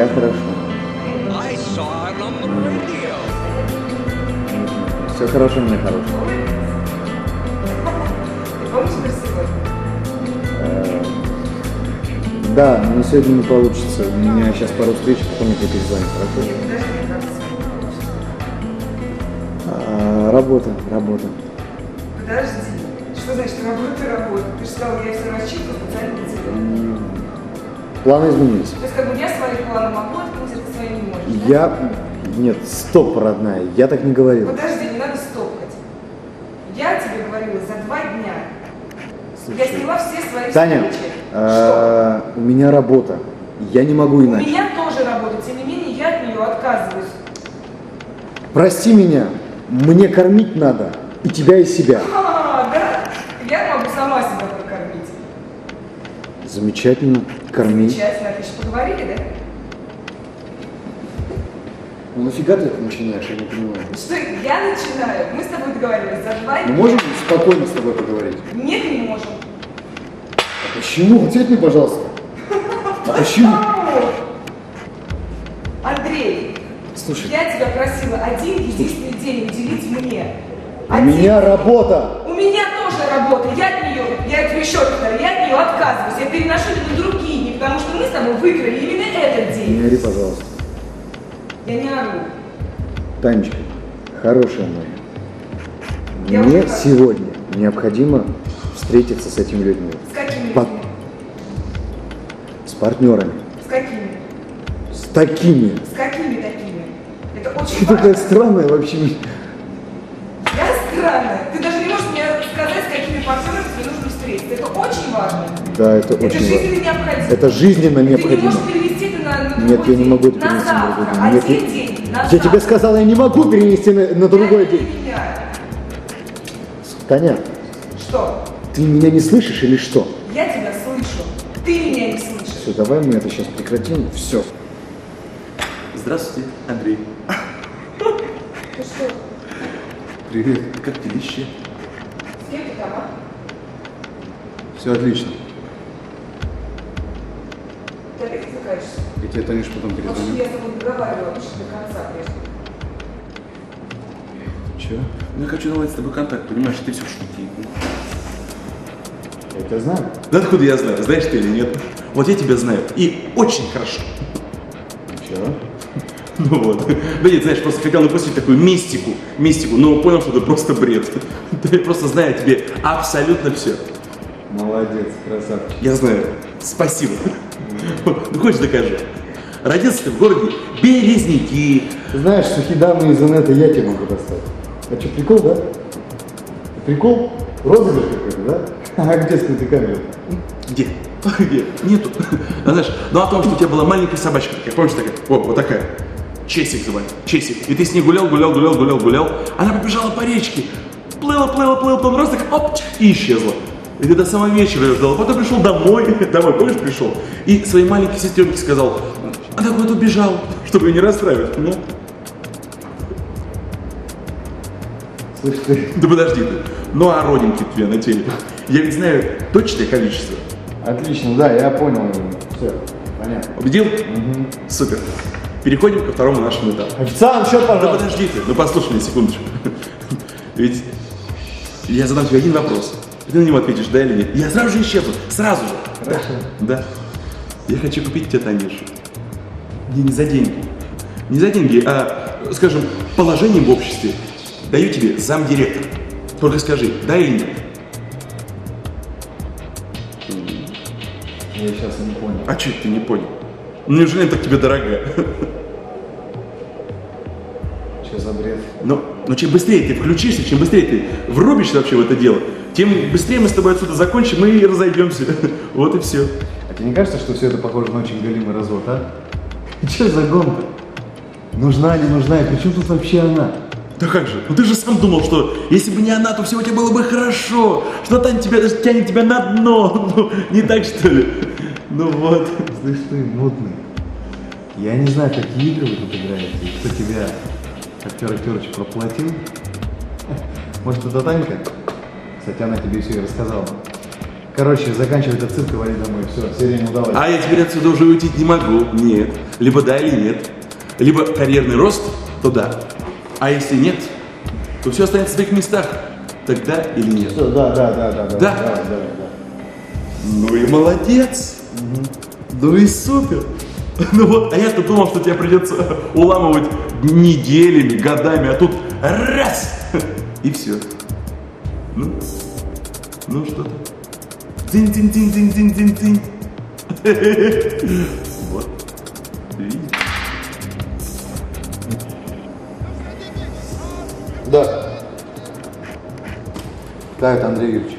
Я хорошо. Все хорошо, мне хорошо. Да, но сегодня не получится. У меня сейчас пару встреч, потом я тебе перезвоню, хорошо? Работа. Подожди. Что значит работа? Ты же сказал, я все рассчитываю специально для тебя. Планы изменились. То есть, как бы я свои планы могу открыть, а ты свои не можешь, да? Нет, стоп, родная, я так не говорил. Подожди, не надо стопкать. Я тебе говорила за 2 дня. Слушай, я сняла все свои Таня, встречи. У меня работа. Я не могу иначе. У меня тоже работа, тем не менее я от нее отказываюсь. Прости меня, мне кормить надо. И тебя, и себя. Да? Я могу сама себя прокормить. Замечательно, корми. Замечательно, отлично. Поговорили, да? Ну нафига ты это начинаешь, я не понимаю. Что я начинаю? Мы с тобой договорились за 2 дня. Мы можем спокойно с тобой поговорить? Нет, не можем. А почему? Ответь мне, пожалуйста. А почему? Андрей, Слушай, я тебя просила один единственный день уделить мне. у меня работа. У меня тоже работа. Я тебе еще раз говорю, я от нее отказываюсь. Я переношу это на другие дни, потому что мы с тобой выиграли именно этот день. Не ори, пожалуйста. Я не ору. Танечка, хорошая моя. Я Мне уже сегодня необходимо встретиться с этими людьми. С какими По- людьми? С партнерами. С какими? С такими. С какими такими? Это очень Ты важно. такая странная вообще. Я странная. Ты даже не можешь мне сказать, с какими партнерами тебе нужно встретиться. Это очень важно. Да, это очень жизненно важно. необходимо. Это жизненно Ты не необходимо. можешь перевести это на другой Нет, я не день. могу это На перенести на другой завтра. день. Нет, Один день. На Я тебе завтра. сказала, я не могу перенести на другой Я день. не меняю. Таня, Что? ты меня не слышишь или что? Я тебя слышу. Ты меня не слышишь. Все, давай мы это сейчас прекратим. Все. Здравствуйте, Андрей. Ты что? Привет. Как делище? С кем ты там, а? Все отлично. Ты опять затыкаешься? Я тебе, Танюш, потом Может, перезвоню. я с тобой договаривала до конца прежде. Че? Ну, я хочу наладить с тобой контакт, понимаешь, ты все в шутки. Я тебя знаю. Да откуда я знаю, знаешь ты или нет? Вот я тебя знаю, и очень хорошо. Че? Ну вот. Да нет, знаешь, просто хотел напустить такую мистику, но понял, что это просто бред. Да я просто знаю о тебе абсолютно все. Молодец, красавчик. Я знаю. Спасибо. Ну, хочешь докажу? Родился ты в городе Березники. Ты знаешь, сухидамы из инета я тебе могу достать. А что, прикол, да? Прикол? Розыгрыш какой-то, да? А где скрытая камера? Где? Где? Нету. А знаешь, ну о том, что у тебя была маленькая собачка такая, помнишь такая? Вот такая. Чесик звали. Чесик. И ты с ней гулял. Она побежала по речке. Плыла, потом раз так, оп, и исчезла. И ты до самого вечера ее ждал. Потом пришел домой, помнишь, пришел? И своей маленькой сестренке сказал, она куда-то убежал, чтобы ее не расстраивать. Ну, Слышь, ты... да подожди ты. Ну а родинки у тебя на теле? Я ведь знаю точное количество. Отлично, да, я понял. Все, понятно. Убедил? Супер. Переходим ко второму нашему этапу. Официант, счет, Да пожалуйста. подожди ты, ну послушай меня секундочку. Ведь я задам тебе один вопрос. Ты на него ответишь, да или нет? Я сразу же исчезну, сразу же. Хорошо. Да. Я хочу купить тебе, Танюшу. Не за деньги. Не за деньги, а, скажем, положение в обществе. Даю тебе замдиректора. Только скажи, да или нет? Я сейчас не понял. А что ты не понял? Ну, неужели она так тебе дорога? Что за бред? Но чем быстрее ты включишься, чем быстрее ты врубишься вообще в это дело, тем быстрее мы с тобой отсюда закончим и разойдемся. Вот и все. А тебе не кажется, что все это похоже на очень галимый развод, а? Че за гонка? Нужна, не нужна, и при чем тут вообще она? Да как же? Ну ты же сам думал, что если бы не она, то все у тебя было бы хорошо. Что Таня тебя даже тянет тебя на дно. Ну, не так что ли? Ну вот. Слышь ты, мутный. Я не знаю, какие игры вы тут играете, и кто тебя, актер Актерыч, проплатил. Может, это Танька? Кстати, она тебе все и рассказала. Короче, заканчивай этот цирк и вали домой. Все, серия не удалась. А я теперь отсюда уже уйти не могу. Нет. Либо да, или нет. Либо карьерный рост, то да. А если нет, то все останется в своих местах. Тогда или нет. Все, да. Да? Давай. Ну и молодец. Ну и супер. Ну вот, а я-то думал, что тебе придется уламывать неделями, годами, а тут раз и все. Ну что-то. Дзинь-дзинь-дзинь-дзинь-дзинь-дзинь. Вот. Видишь? Да. Да, это Андрей Юрьевич.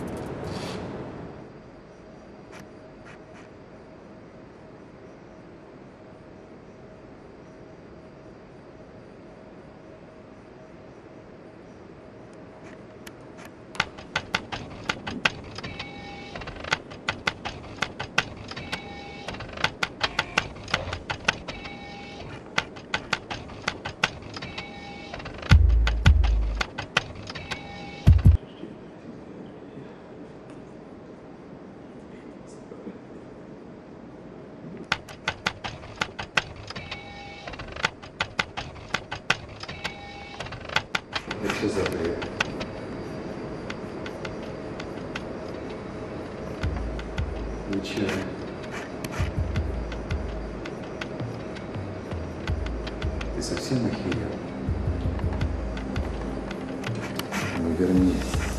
Что за бред? Ничего. Ты совсем охерел? Ну верни.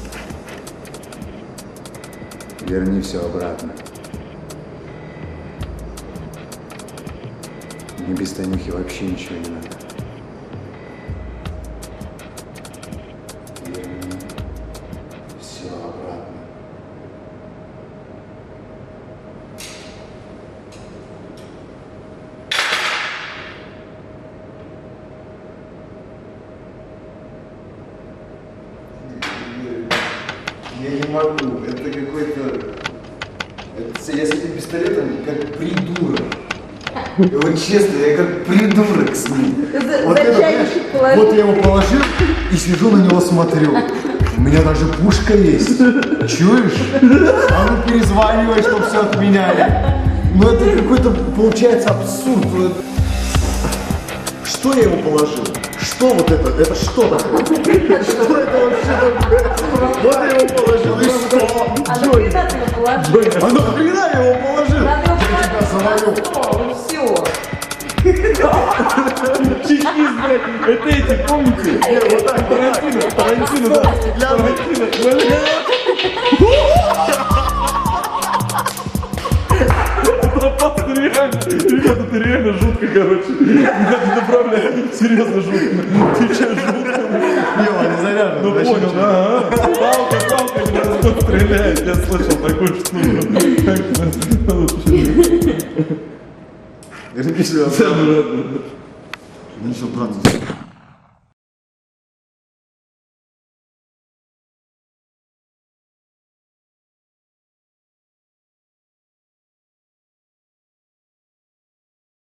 Верни все обратно. Мне без Танюхи вообще ничего не надо. Все обратно. Я не могу. Это какой-то... Я с этим пистолетом как придурок. Вот честно, я как придурок с ним. Вот, это, вот я его положил и сижу на него смотрю. У меня даже пушка есть. Чуешь? А ну перезванивай, чтобы все отменяли. Ну это какой-то получается абсурд. Что я ему положил? Что вот это? Это что такое? Что это вообще такое? Вот я его положил и что? А нахрена ты его положил? А нахрена я его положил? Надо его Я тебя завалю. положить. Все. Чекист, блядь, это эти, помните? Вот так, Тарантино, да. Тарантино. Это реально, ребята, это реально жутко, короче. Надо направлять, серьезно жутко. Сейчас жутко. Не, не заряжен. Ну понял, да. Палка, кто стреляет. Я слышал такую штуку. Верни сюда. Самое. Ну что, брат,